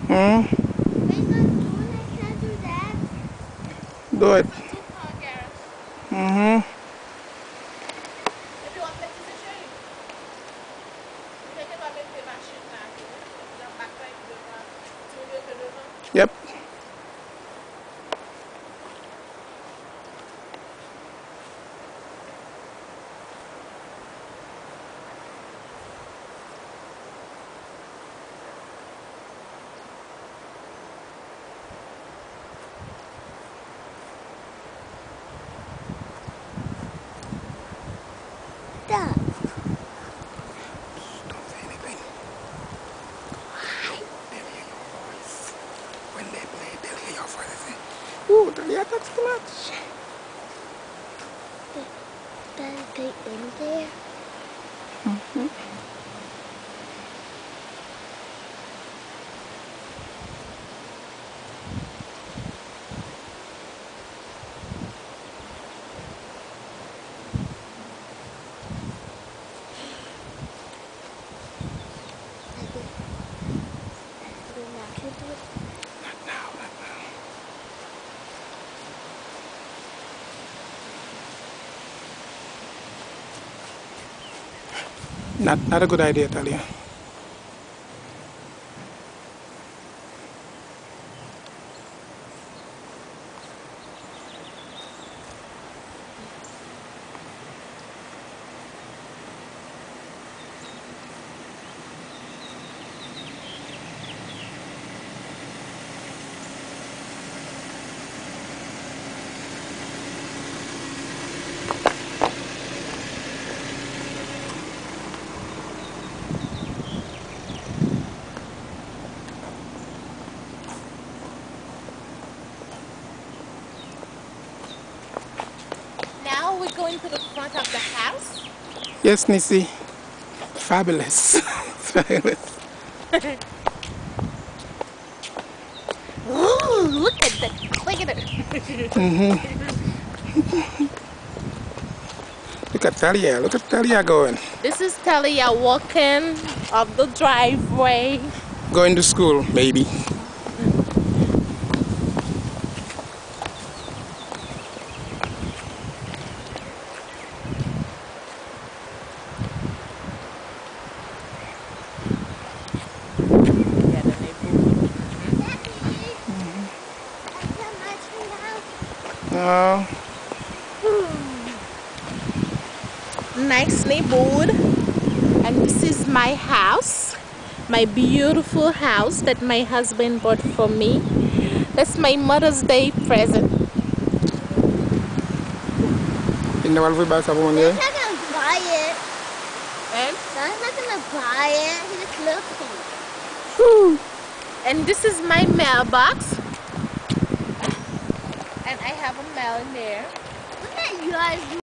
Hmm? Do it. Mm-hmm. Yep. Dad. Don't say anything. They'll hear your voice. When they play, they'll hear your voice. They say, ooh, Talia, that's too much. Dad, they in there? Mm-hmm. Not now, not now. Not a good idea, Talia. Now we're going to the front of the house. Yes, Nisi. Fabulous. Fabulous. Ooh, look at that. Look at it. Mm-hmm. Look at Talia. Look at Talia going. This is Talia walking up the driveway. Going to school, maybe. Yeah, the neighborhood. No. Nice neighborhood. And this is my house. My beautiful house that my husband bought for me. That's my Mother's Day present. You know what we buy some one, yeah? He's not gonna buy it. And, Dad's not gonna buy it. He just looking. Woo. and this is my mailbox. And I have a mail in there. Look at you guys.